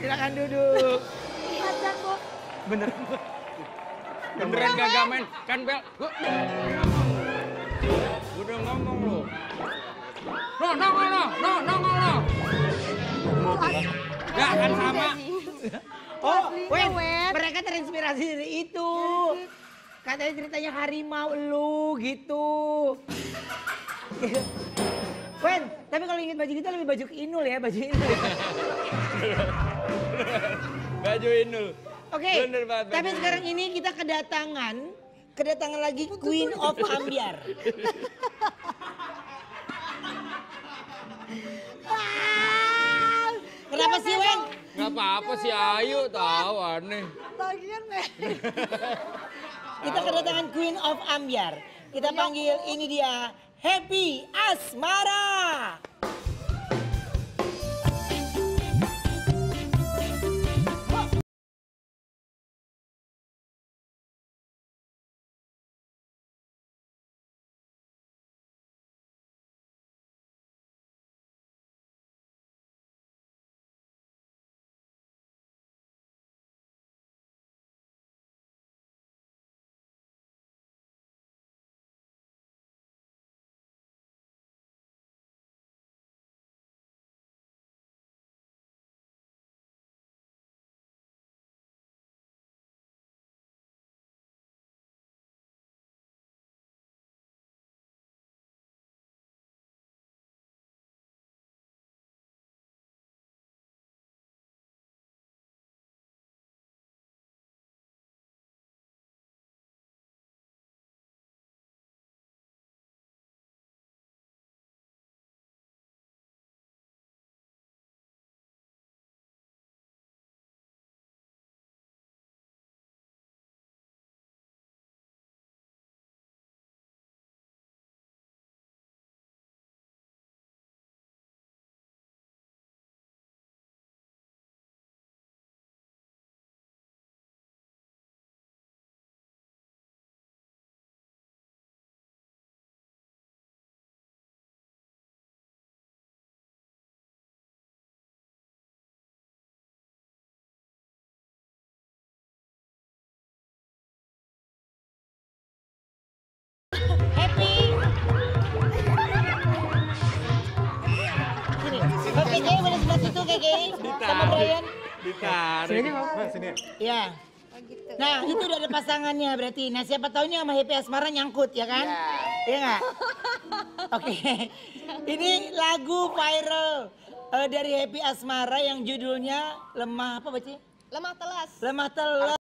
silakan duduk. Pacar kok. Bener. Beneran kagak main kan Bel? Udah ngomong lo. No, nongol lo. Gak kan sama. Oh, Wen, mereka terinspirasi dari itu. Katanya ceritanya harimau lu gitu. Wen, tapi kalau inget baju kita lebih baju ke Inul ya, baju Inul. Baju Inul. Oke, tapi sekarang ini kita kedatangan lagi Queen of Ambyar. Kenapa sih Wen? Gak apa-apa sih Ayu tahu aneh. Lagian Kita kedatangan Queen of Ambyar. Kita panggil ini dia Happy Asmara. Happy. Sini. Oke, Kay, boleh sebelah situ, Kay. Sama Brian. Ditarik. Sini, sini. Ya. Nah, itu udah ada pasangannya berarti. Nah, siapa tahu ini sama Happy Asmara nyangkut, ya kan? Iya nggak? Oke. Ini lagu viral dari Happy Asmara yang judulnya Lemah apa bacanya? lemah telas. Lemah telas.